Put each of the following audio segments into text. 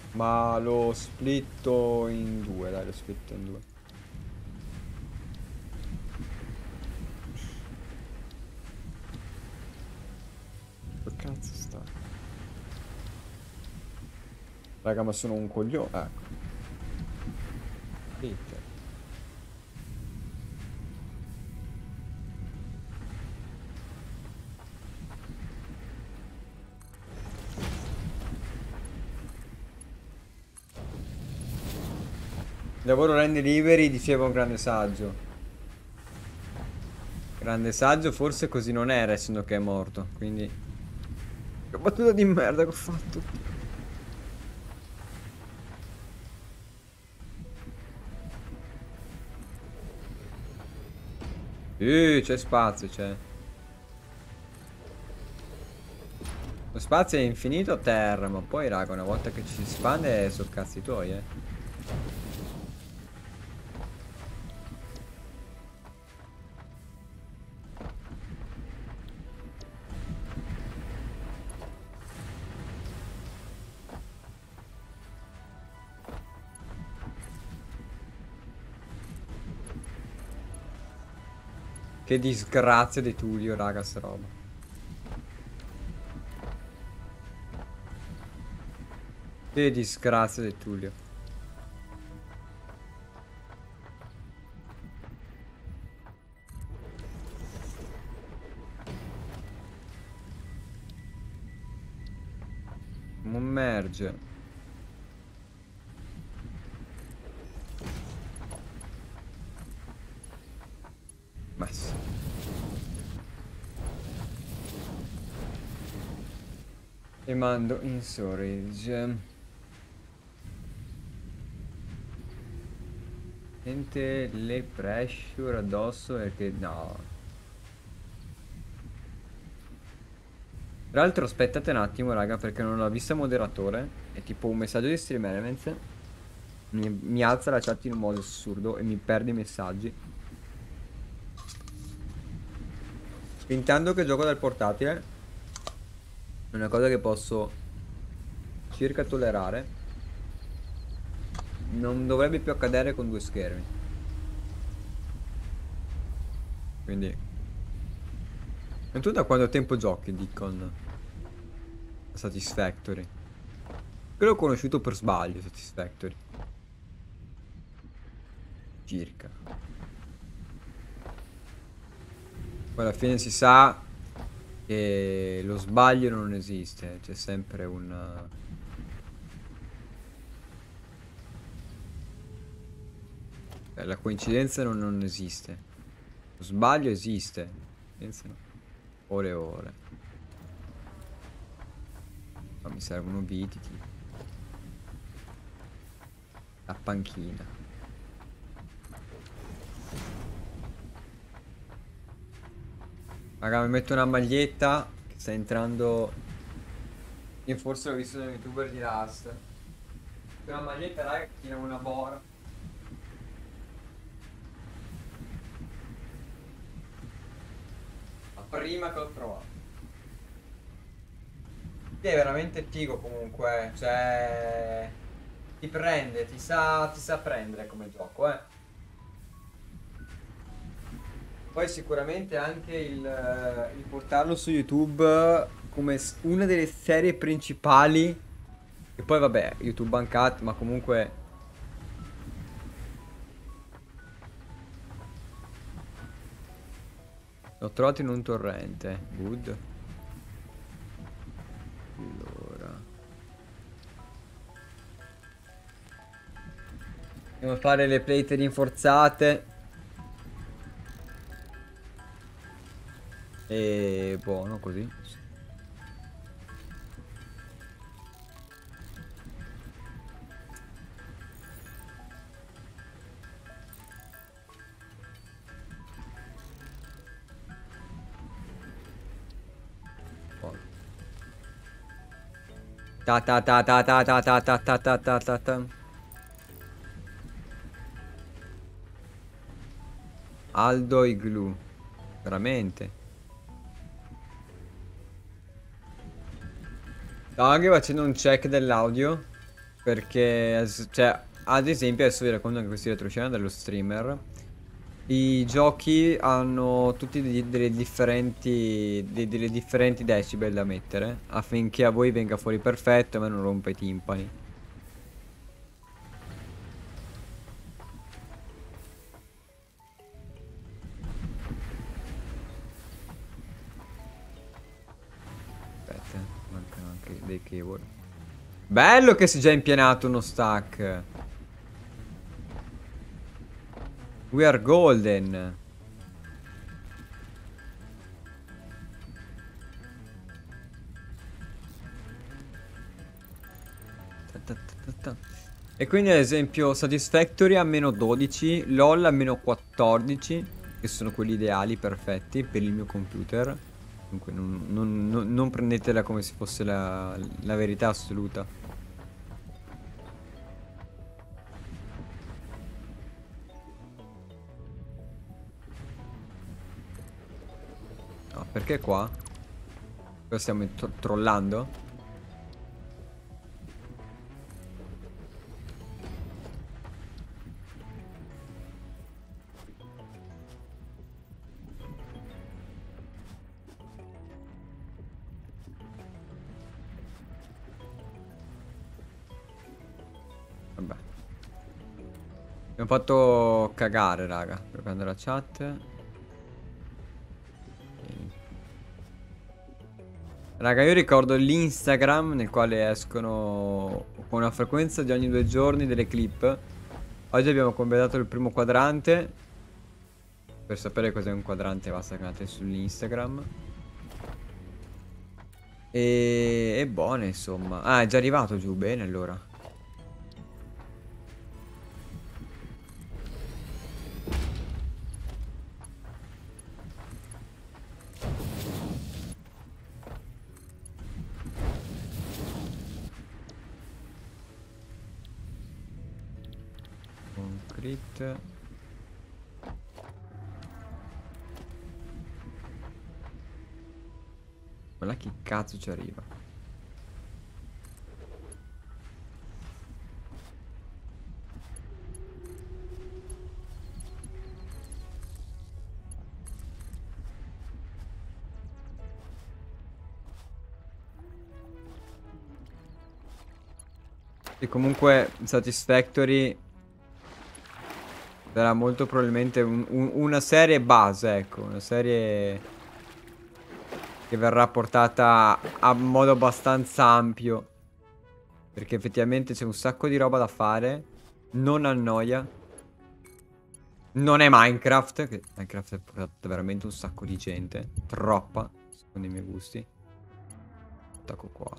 Ma lo splitto in due, dai, lo splitto in due. Che cazzo sta? Raga, ma sono un coglione. Ecco. Dite. Il lavoro rende liberi, diceva un grande saggio. Grande saggio, forse così non era, essendo che è morto. Quindi. Che battuta di merda che ho fatto. C'è spazio, c'è. Lo spazio è infinito a terra, ma poi, raga, una volta che ci si espande, sono cazzi tuoi, eh. Che disgrazia di Tullio, raga, sta roba. Che disgrazia di Tullio. Non merge. Ma sì. E mando in storage. Sente le pressure addosso perché no. Tra l'altro aspettate un attimo, raga, perché non l'ho vista moderatore. È tipo un messaggio di Stream Elements. Mi alza la chat in un modo assurdo e mi perde i messaggi. Fintanto che gioco dal portatile, è una cosa che posso circa tollerare. Non dovrebbe più accadere con due schermi. Quindi. E tu da quanto tempo giochi, Deacon? Satisfactory. Quello l'ho conosciuto per sbaglio, Satisfactory. Circa. Poi alla fine si sa che lo sbaglio non esiste. C'è sempre un... la coincidenza non esiste. Lo sbaglio esiste. Coincidenza no. Ore e ore. Ma mi servono viti, tipo. La panchina. Raga, mi metto una maglietta che sta entrando. Io forse l'ho visto da un youtuber di Rust. Una maglietta, raga, che tiene una bora. La prima che ho trovato. Sì, è veramente figo comunque. Cioè. Ti prende, ti sa prendere come gioco, eh. Poi sicuramente anche il portarlo su YouTube come una delle serie principali. E poi vabbè, YouTube Uncut, ma comunque l'ho trovato in un torrente. Good. Allora. Andiamo a fare le plate rinforzate. E buono così. Buono. Ta ta ta ta ta ta ta ta ta ta ta ta ta. Aldo Igloo. Veramente. Stavo anche facendo un check dell'audio. Perché, cioè, ad esempio, adesso vi racconto anche questa retroscena dello streamer. I giochi hanno tutti delle differenti decibel da mettere affinché a voi venga fuori perfetto e a me non rompa i timpani. Aspetta, mancano anche dei cable. Bello che si è già impianato uno stack. We are golden. Ta ta ta ta ta. E quindi ad esempio Satisfactory a meno 12, LOL a meno 14, che sono quelli ideali, perfetti per il mio computer. Dunque non prendetela come se fosse la verità assoluta. No, perché qua? Qua stiamo trollando? Vabbè. Mi ha fatto cagare, raga. Per prendere la chat. Raga, io ricordo l'Instagram nel quale escono con una frequenza di ogni 2 giorni delle clip. Oggi abbiamo completato il primo quadrante. Per sapere cos'è un quadrante basta che andate sull'Instagram. E buone insomma. Ah, è già arrivato giù, bene allora. Un crit. Ma là chi cazzo ci arriva? E comunque Satisfactory sarà molto probabilmente una serie base, ecco. Una serie che verrà portata a modo abbastanza ampio. Perché effettivamente c'è un sacco di roba da fare. Non annoia. Non è Minecraft, che Minecraft è portato veramente un sacco di gente. Troppa, secondo i miei gusti. Attacco qua.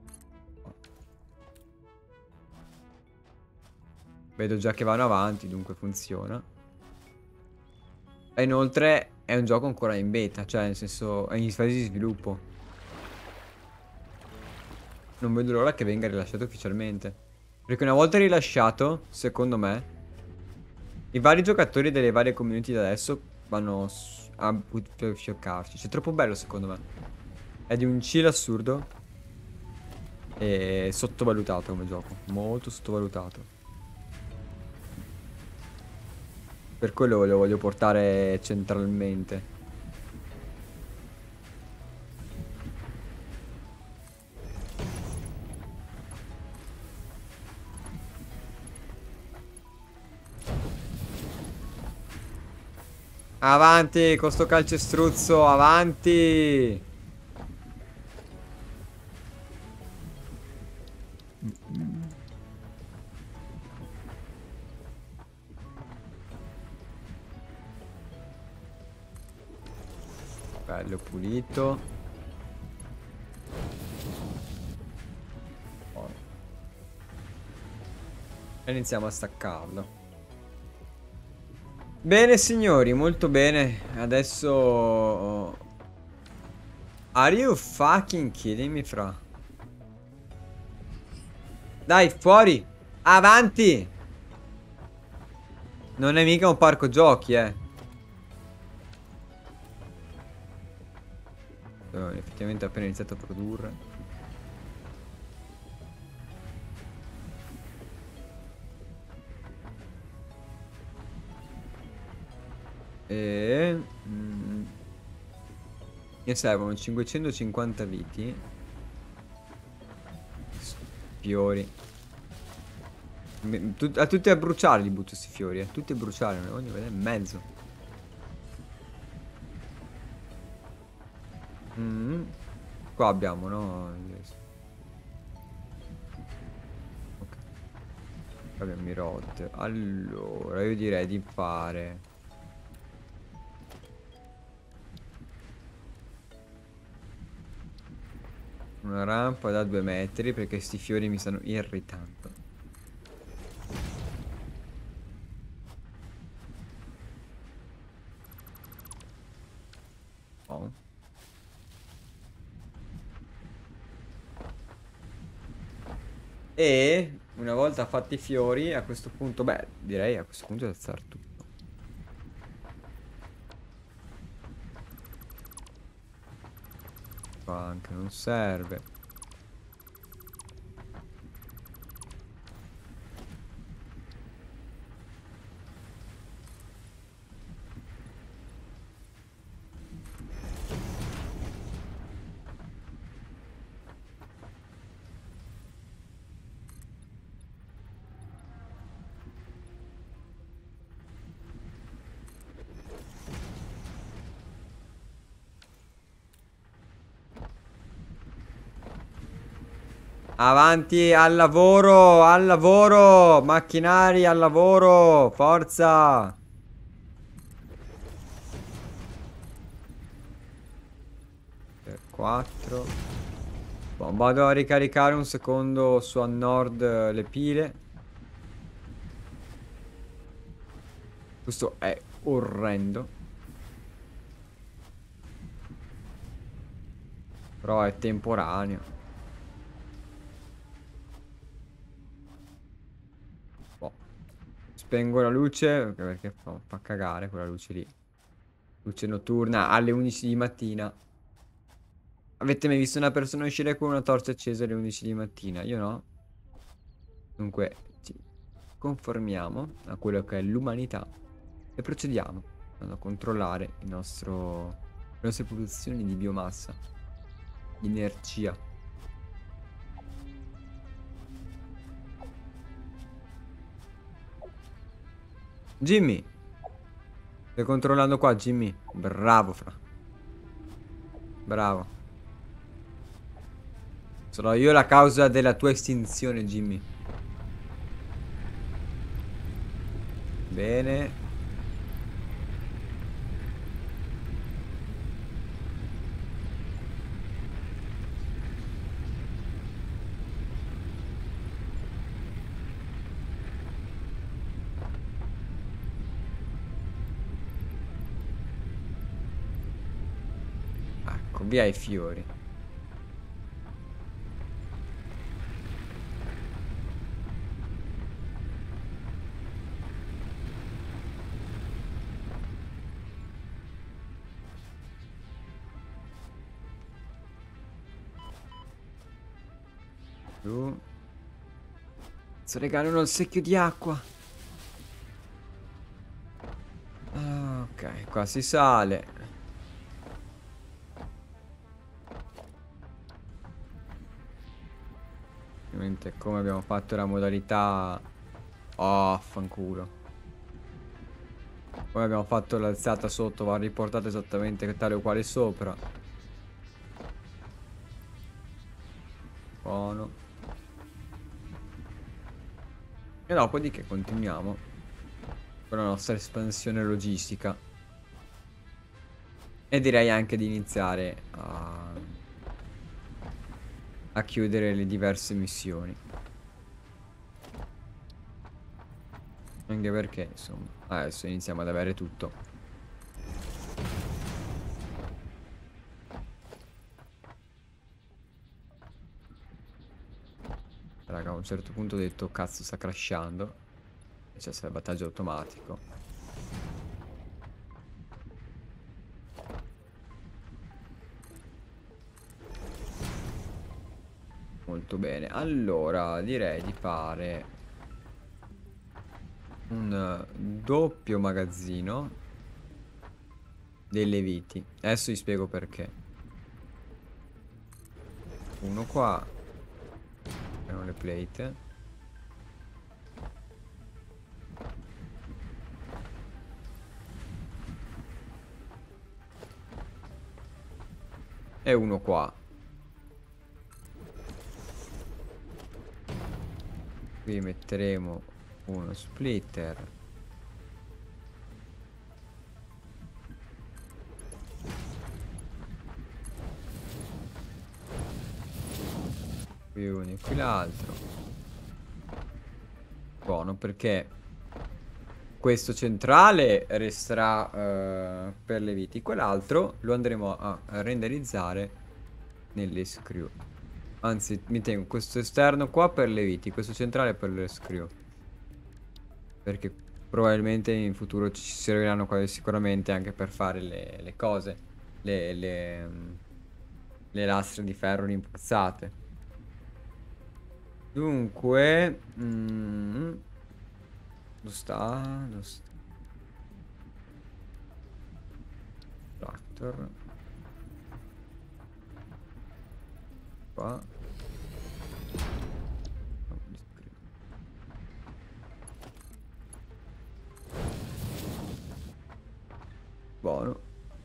Vedo già che vanno avanti, dunque funziona. E inoltre è un gioco ancora in beta, cioè nel senso è in fase di sviluppo. Non vedo l'ora che venga rilasciato ufficialmente. Perché una volta rilasciato, secondo me, i vari giocatori delle varie community da adesso vanno a scioccarci. Cioè, è troppo bello secondo me. È di un chill assurdo. E sottovalutato come gioco. Molto sottovalutato. Per quello lo voglio portare centralmente. Avanti con sto calcestruzzo, avanti! Bello pulito. E iniziamo a staccarlo. Bene signori, molto bene. Adesso... Are you fucking kidding me, fra? Dai, fuori! Avanti! Non è mica un parco giochi, Effettivamente ho appena iniziato a produrre. E... mi servono 550 viti. Fiori. A tutti a bruciare li butto questi fiori. A tutti a bruciare. Non ne voglio vedere in mezzo. Qua abbiamo, no? Ok. Abbiamo i rod. Allora, io direi di fare una rampa da 2 metri, perché sti fiori mi stanno irritando. Oh. E una volta fatti i fiori, a questo punto, beh, direi a questo punto di alzare tutto. Qua anche non serve. Avanti, al lavoro, macchinari al lavoro, forza. Per 4. Boh, vado a ricaricare un secondo su a nord le pile. Questo è orrendo. Però è temporaneo. Boh. Spengo la luce perché fa cagare quella luce lì. Luce notturna alle 11 di mattina. Avete mai visto una persona uscire con una torcia accesa alle 11 di mattina? Io no. Dunque ci conformiamo a quello che è l'umanità e procediamo a controllare le nostre produzioni di biomassa, di energia. Jimmy, stai controllando qua, Jimmy? Bravo, fra. Bravo. Sono io la causa della tua estinzione, Jimmy. Bene. Ecco, via i fiori. Giù. Sto regalando il secchio di acqua. Ah, ok, qua si sale. Ovviamente come abbiamo fatto la modalità... Oh, fanculo. Come abbiamo fatto l'alzata sotto va riportata esattamente tale o quale sopra. Buono. E dopodiché continuiamo con la nostra espansione logistica. E direi anche di iniziare a chiudere le diverse missioni. Anche perché, insomma, adesso iniziamo ad avere tutto. Raga, a un certo punto ho detto, cazzo, sta crashando. E c'è il salvataggio automatico. Molto bene. Allora, direi di fare un doppio magazzino. delle viti. Adesso vi spiego perché. Uno qua. Erano le plate. E uno qua. Qui metteremo uno splitter. Qui uno e qui l'altro. Buono, perché questo centrale resterà per le viti. Quell'altro lo andremo a renderizzare nelle screw. Anzi, mi tengo questo esterno qua per le viti, questo centrale per le screw. Perché probabilmente in futuro ci serviranno quasi sicuramente anche per fare le cose. Le lastre di ferro rinforzate. Dunque... dove sta? Dove sta? Tractor. Qua. Buono.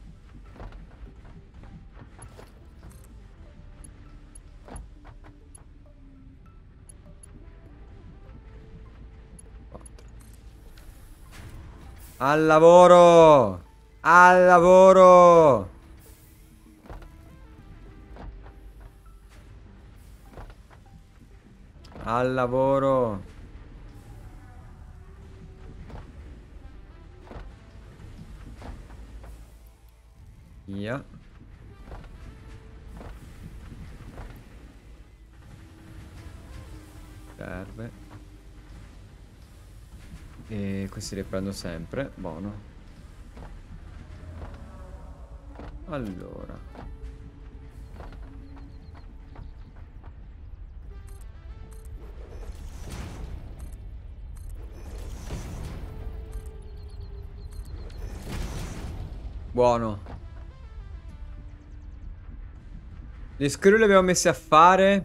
Al lavoro! Al lavoro! Al lavoro! Via. Serve. E questi li prendo sempre. Buono. Allora. Buono. Le screw le abbiamo messe a fare.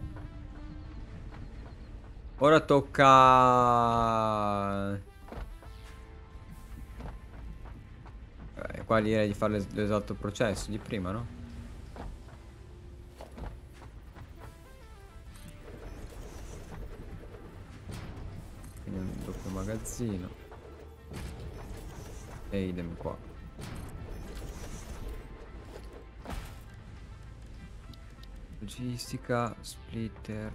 Ora tocca... qua direi di fare l'esatto processo di prima, no? Quindi un doppio magazzino. E idem qua. Logistica, splitter.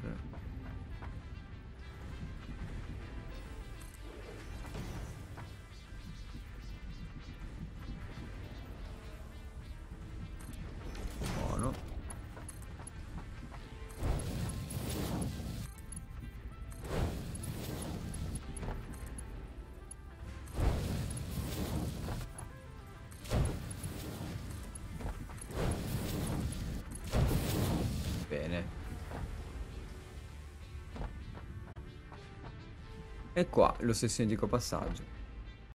Buono. Bene. E qua lo stesso identico passaggio.